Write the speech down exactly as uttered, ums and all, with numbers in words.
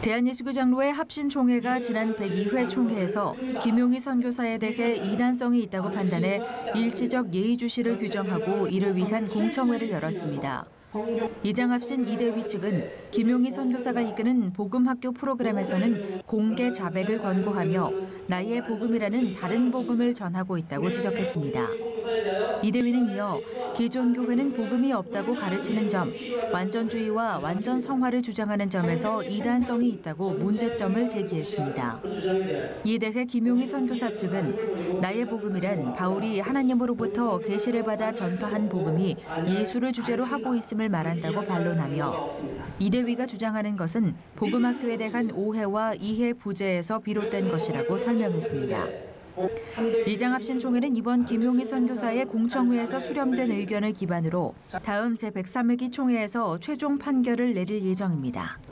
대한예수교 장로회 합신총회가 지난 백이 회 총회에서 김용희 선교사에 대해 이단성이 있다고 판단해 일시적 예의주시를 규정하고 이를 위한 공청회를 열었습니다. 이장합신 이대위 측은 김용희 선교사가 이끄는 복음학교 프로그램에서는 공개 자백을 권고하며 나의 복음이라는 다른 복음을 전하고 있다고 지적했습니다. 이대위는 이어 기존 교회는 복음이 없다고 가르치는 점, 완전주의와 완전 성화를 주장하는 점에서 이단성이 있다고 문제점을 제기했습니다. 이에 대해 김용희 선교사 측은 나의 복음이란 바울이 하나님으로부터 계시를 받아 전파한 복음이 예수를 주제로 하고 있음을 말한다고 반론하며 이대위가 주장하는 것은 복음학교에 대한 오해와 이해 부재에서 비롯된 것이라고 설명했습니다. 이장합신 총회는 이번 김용희 선교사의 공청회에서 수렴된 의견을 기반으로 다음 제백삼 회기 총회에서 최종 판결을 내릴 예정입니다.